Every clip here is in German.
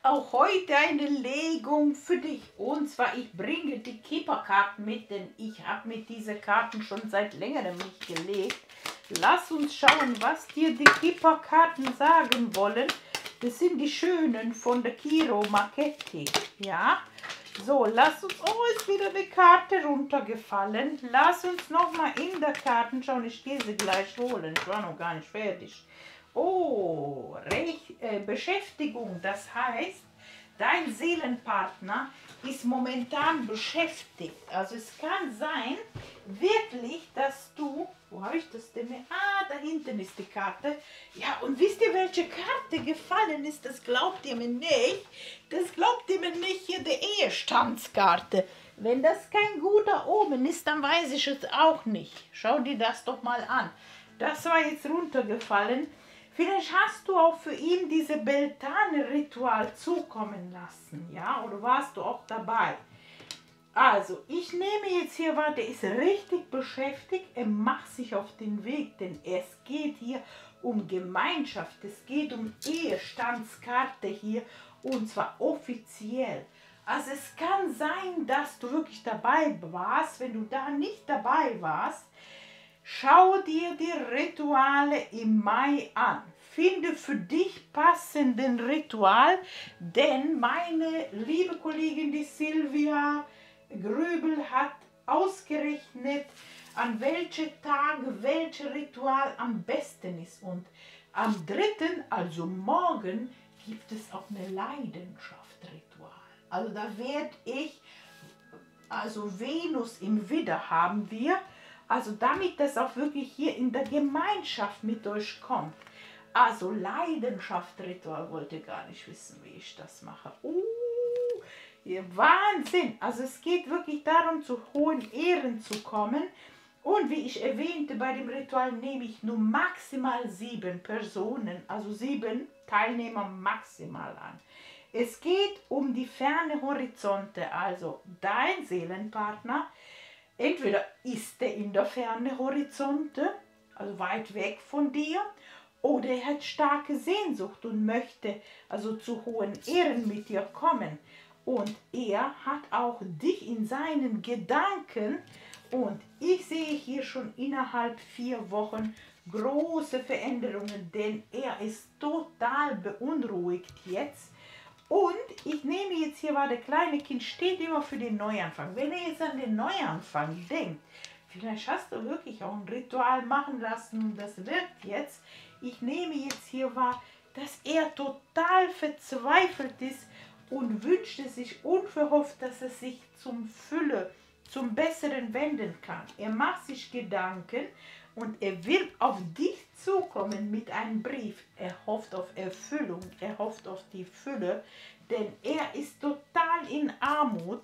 Auch heute eine Legung für dich. Und zwar, ich bringe die Kipperkarten mit, denn ich habe mit diesen Karten schon seit längerem nicht gelegt. Lass uns schauen, was dir die Kipperkarten sagen wollen. Das sind die schönen von der Kiro Marchetti. Ja, so, lass uns... Oh, ist wieder eine Karte runtergefallen. Lass uns nochmal in der Karten schauen. Ich gehe sie gleich holen. Ich war noch gar nicht fertig. Oh, Beschäftigung. Das heißt, dein Seelenpartner ist momentan beschäftigt. Also es kann sein, wirklich, dass du... Wo habe ich das denn? Ah, da hinten ist die Karte. Ja, und wisst ihr, welche Karte gefallen ist? Das glaubt ihr mir nicht. Das glaubt ihr mir nicht. Hier die Ehestandskarte. Wenn das kein guter Omen ist, dann weiß ich es auch nicht. Schau dir das doch mal an. Das war jetzt runtergefallen. Vielleicht hast du auch für ihn diese Beltane-Ritual zukommen lassen, ja? Oder warst du auch dabei? Also, ich nehme jetzt hier, warte, ist richtig beschäftigt. Er macht sich auf den Weg, denn es geht hier um Gemeinschaft. Es geht um Ehestandskarte hier und zwar offiziell. Also es kann sein, dass du wirklich dabei warst. Wenn du da nicht dabei warst, schau dir die Rituale im Mai an. Finde für dich passenden Ritual, denn meine liebe Kollegin, die Silvia Gröbel, hat ausgerechnet, an welche Tage welches Ritual am besten ist. Und am 3., also morgen, gibt es auch eine Leidenschaft-Ritual. Also da werde ich, also Venus im Widder haben wir, also damit das auch wirklich hier in der Gemeinschaft mit euch kommt. Also Leidenschaft-Ritual, wollte gar nicht wissen, wie ich das mache. Wahnsinn! Also es geht wirklich darum, zu hohen Ehren zu kommen. Und wie ich erwähnte, bei dem Ritual nehme ich nur maximal 7 Personen, also 7 Teilnehmer maximal an. Es geht um die ferne Horizonte, also dein Seelenpartner. Entweder ist er in der ferne Horizonte, also weit weg von dir, oder er hat starke Sehnsucht und möchte also zu hohen Ehren mit dir kommen. Und er hat auch dich in seinen Gedanken. Und ich sehe hier schon innerhalb 4 Wochen große Veränderungen, denn er ist total beunruhigt jetzt. Und ich nehme jetzt hier, war der kleine Kind, steht immer für den Neuanfang. Wenn er jetzt an den Neuanfang denkt, vielleicht hast du wirklich auch ein Ritual machen lassen und das wirkt jetzt. Ich nehme jetzt hier wahr, dass er total verzweifelt ist und wünscht es sich unverhofft, dass er sich zum Fülle, zum Besseren wenden kann. Er macht sich Gedanken und er will auf dich zukommen mit einem Brief. Er hofft auf Erfüllung, er hofft auf die Fülle, denn er ist total in Armut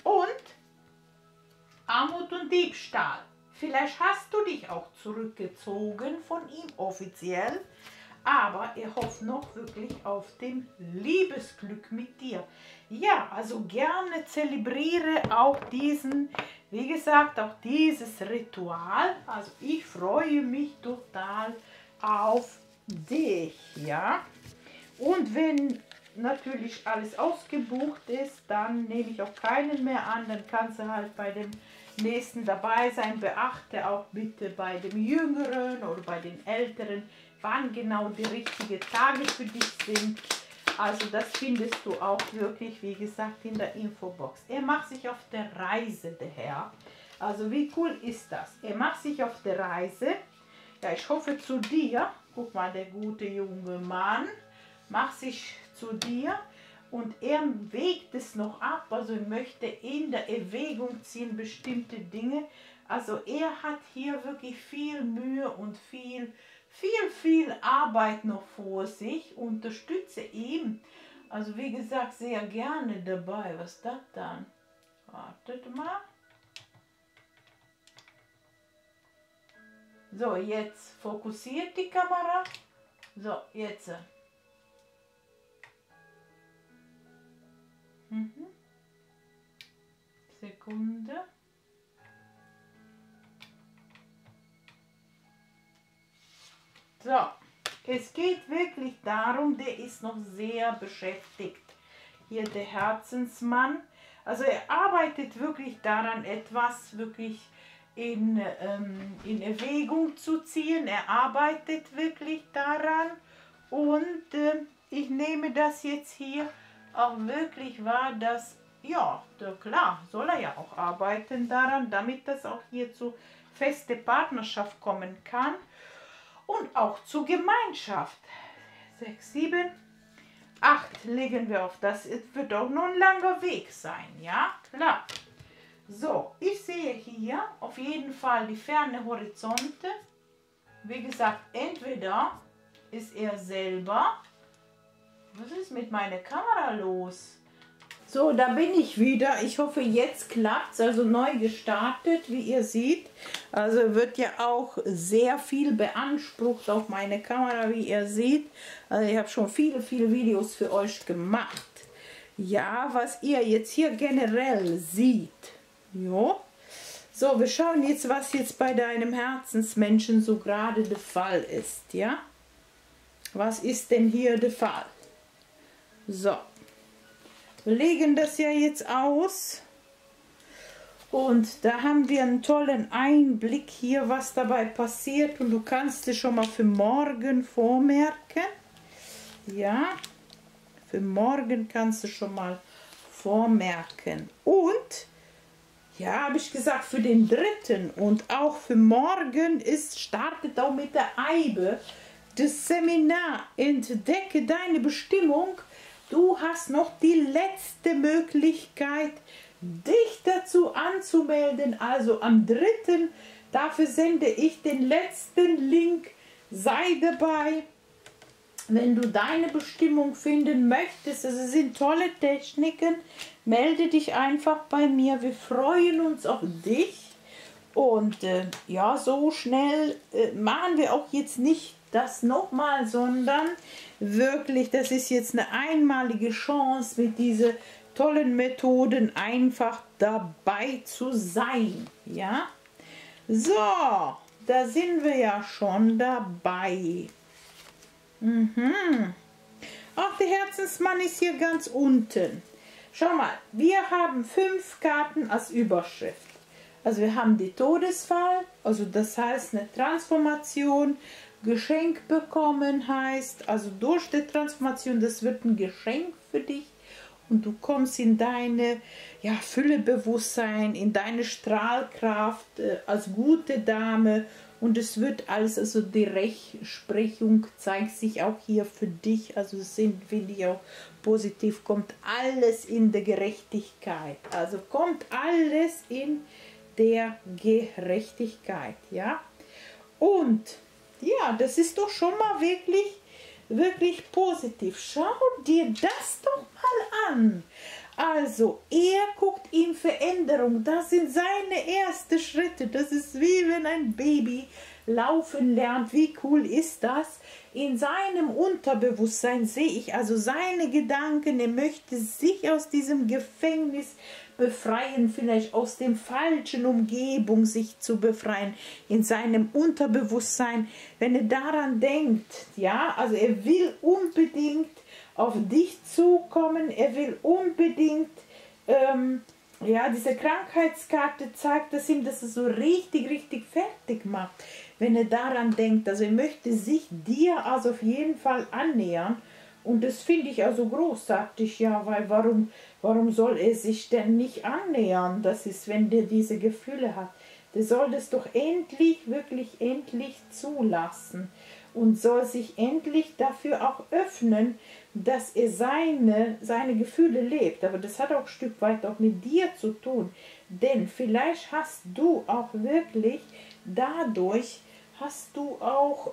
und Diebstahl. Vielleicht hast du dich auch zurückgezogen von ihm offiziell, aber er hofft noch wirklich auf dem Liebesglück mit dir. Ja, also gerne zelebriere auch diesen, wie gesagt, auch dieses Ritual. Also ich freue mich total auf dich, ja. Und wenn natürlich alles ausgebucht ist, dann nehme ich auch keinen mehr an, dann kannst du halt bei dem nächsten dabei sein. Beachte auch bitte bei dem Jüngeren oder bei den Älteren, wann genau die richtigen Tage für dich sind. Also das findest du auch wirklich, wie gesagt, in der Infobox. Er macht sich auf der Reise, der Herr. Also wie cool ist das? Er macht sich auf der Reise. Ja, ich hoffe zu dir. Guck mal, der gute junge Mann macht sich zu dir. Und er wägt es noch ab, also er möchte in der Erwägung ziehen bestimmte Dinge. Also er hat hier wirklich viel Mühe und viel Arbeit noch vor sich. Unterstütze ihn. Also wie gesagt, sehr gerne dabei. Was ist das dann? Wartet mal. So, jetzt fokussiert die Kamera. So, jetzt. Sekunde. So, es geht wirklich darum, der ist noch sehr beschäftigt. hier der Herzensmann. Also er arbeitet wirklich daran, etwas wirklich in Erwägung zu ziehen. Er arbeitet wirklich daran und ich nehme das jetzt hier auch wirklich wahr, dass, ja, klar, soll er ja auch arbeiten daran, damit das auch hier zu feste Partnerschaft kommen kann und auch zur Gemeinschaft. 6, 7, 8 legen wir auf das. Es wird auch noch ein langer Weg sein, ja, klar. So, ich sehe hier auf jeden Fall die ferne Horizonte. Wie gesagt, entweder ist er selber. Was ist mit meiner Kamera los? So, da bin ich wieder. Ich hoffe, jetzt klappt es. Also neu gestartet, wie ihr seht. Also wird ja auch sehr viel beansprucht auf meine Kamera, wie ihr seht. Also ich habe schon viele Videos für euch gemacht. Ja, was ihr jetzt hier generell seht. Jo. So, wir schauen jetzt, was jetzt bei deinem Herzensmenschen so gerade der Fall ist. Ja. Was ist denn hier der Fall? So. Wir legen das ja jetzt aus und da haben wir einen tollen Einblick hier, was dabei passiert, und du kannst dir schon mal für morgen vormerken. Ja, für morgen kannst du schon mal vormerken. Und, ja, habe ich gesagt, für den 3. und auch für morgen startet auch mit der Eibe das Seminar Entdecke deine Bestimmung. Du hast noch die letzte Möglichkeit, dich dazu anzumelden. Also am 3. dafür sende ich den letzten Link. Sei dabei, wenn du deine Bestimmung finden möchtest. Also es sind tolle Techniken. Melde dich einfach bei mir. Wir freuen uns auf dich. Und ja, so schnell machen wir auch jetzt nicht das nochmal, sondern wirklich, das ist jetzt eine einmalige Chance, mit diesen tollen Methoden einfach dabei zu sein. Ja, so, da sind wir ja schon dabei. Auch der Herzensmann ist hier ganz unten. Schau mal, wir haben 5 Karten als Überschrift. Also wir haben die Todesfall, also das heißt eine Transformation. Geschenk bekommen heißt, also durch die Transformation, das wird ein Geschenk für dich und du kommst in deine, ja, Füllebewusstsein, in deine Strahlkraft als gute Dame, und es wird alles, also die Rechtsprechung zeigt sich auch hier für dich, also es sind, finde ich auch positiv, kommt alles in der Gerechtigkeit, also kommt alles in der Gerechtigkeit, ja, und ja, das ist doch schon mal wirklich positiv. Schau dir das doch mal an. Also, er guckt in Veränderung. Das sind seine ersten Schritte. Das ist wie wenn ein Baby laufen lernt. Wie cool ist das? In seinem Unterbewusstsein sehe ich also seine Gedanken. Er möchte sich aus diesem Gefängnis befreien, vielleicht aus dem falschen Umgebung sich zu befreien, in seinem Unterbewusstsein, wenn er daran denkt, ja, also er will unbedingt auf dich zukommen, er will unbedingt, ja, diese Krankheitskarte zeigt das ihm, dass er so richtig fertig macht, wenn er daran denkt, also er möchte sich dir also auf jeden Fall annähern. Und das finde ich also großartig, ja, weil warum soll er sich denn nicht annähern? Das ist, wenn der diese Gefühle hat. Der soll das doch endlich, wirklich endlich zulassen und soll sich endlich dafür auch öffnen, dass er seine Gefühle lebt. Aber das hat auch ein Stück weit auch mit dir zu tun. Denn vielleicht hast du auch wirklich, dadurch hast du auch...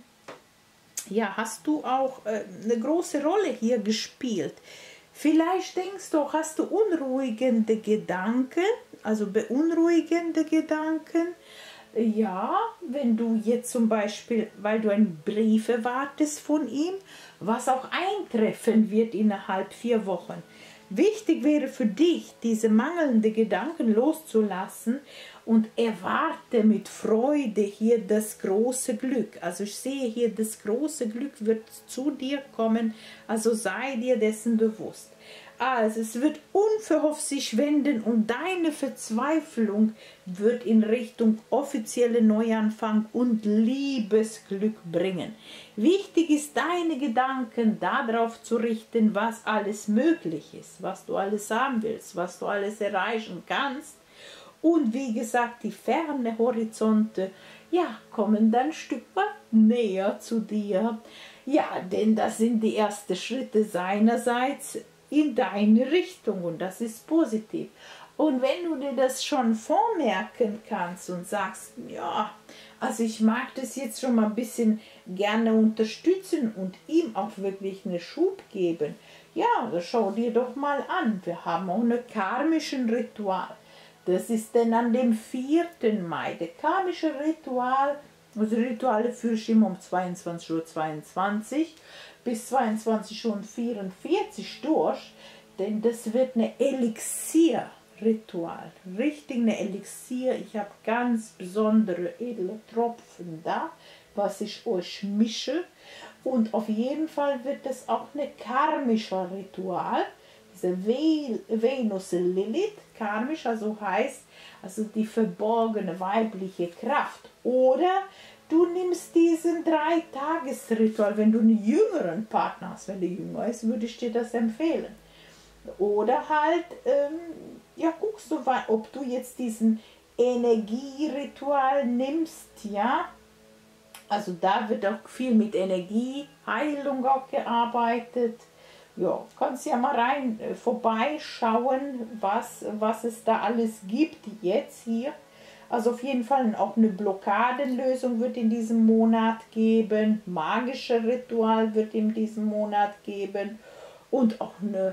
ja, hast du auch eine große Rolle hier gespielt. Vielleicht denkst du, hast du unruhigende Gedanken, also beunruhigende Gedanken. Ja, wenn du jetzt zum Beispiel, weil du einen Brief erwartest von ihm, was auch eintreffen wird innerhalb 4 Wochen. Wichtig wäre für dich, diese mangelnden Gedanken loszulassen und erwarte mit Freude hier das große Glück. Also ich sehe hier, das große Glück wird zu dir kommen, also sei dir dessen bewusst. Also es wird unverhofft sich wenden und deine Verzweiflung wird in Richtung offizielle Neuanfang und Liebesglück bringen. Wichtig ist, deine Gedanken darauf zu richten, was alles möglich ist, was du alles haben willst, was du alles erreichen kannst. Und wie gesagt, die fernen Horizonte, ja, kommen dann ein Stück weit näher zu dir. Ja, denn das sind die ersten Schritte seinerseits in deine Richtung und das ist positiv. Und wenn du dir das schon vormerken kannst und sagst, ja, also ich mag das jetzt schon mal ein bisschen gerne unterstützen und ihm auch wirklich einen Schub geben, ja, dann schau dir doch mal an. Wir haben auch ein karmisches Ritual. Das ist dann an dem 4. Mai. Der karmische Ritual, also Rituale führe ich immer um 22:22 Uhr bis 22:44 Uhr durch, denn das wird eine Elixier-Ritual. Richtig eine Elixier. Ich habe ganz besondere edle Tropfen da, was ich euch mische. Und auf jeden Fall wird das auch eine karmische Ritual. Diese Venus Lilith, karmisch, also heißt, also die verborgene weibliche Kraft. Oder du nimmst diesen 3-Tages-Ritual, wenn du einen jüngeren Partner hast. Wenn der jünger ist, würde ich dir das empfehlen. Oder halt, ja, guckst du, ob du jetzt diesen Energieritual nimmst, ja. Also da wird auch viel mit Energieheilung auch gearbeitet. Ja, kannst ja mal vorbeischauen, was es da alles gibt jetzt hier. Also auf jeden Fall auch eine Blockadenlösung wird in diesem Monat geben. Magische Ritual wird in diesem Monat geben. Und auch eine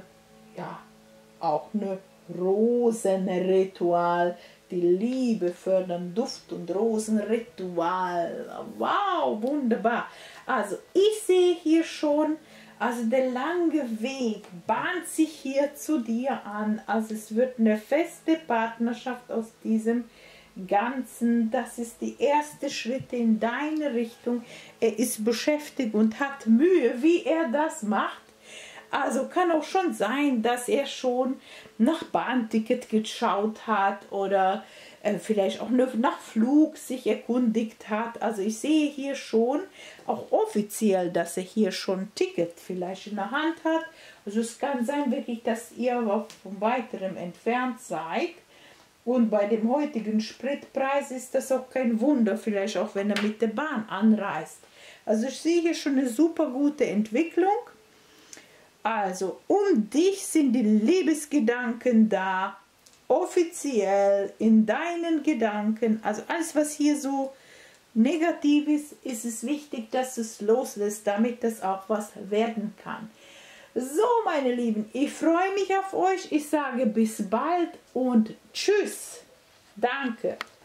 Rosenritual. Die Liebe fördern, Duft- und Rosenritual. Wow, wunderbar. Also ich sehe hier schon, also der lange Weg bahnt sich hier zu dir an. Also es wird eine feste Partnerschaft aus diesem Ganzen. Das ist die erste Schritte in deine Richtung. Er ist beschäftigt und hat Mühe, wie er das macht. Also kann auch schon sein, dass er schon nach Bahnticket geschaut hat oder vielleicht auch nach Flug sich erkundigt hat. Also ich sehe hier schon auch offiziell, dass er hier schon ein Ticket vielleicht in der Hand hat. Also es kann sein wirklich, dass ihr von weiterem entfernt seid. Und bei dem heutigen Spritpreis ist das auch kein Wunder, vielleicht auch wenn er mit der Bahn anreist. Also ich sehe hier schon eine super gute Entwicklung. Also, um dich sind die Liebesgedanken da, offiziell in deinen Gedanken. Also alles, was hier so negativ ist, ist es wichtig, dass du es loslässt, damit das auch was werden kann. So, meine Lieben, ich freue mich auf euch. Ich sage bis bald und tschüss. Danke.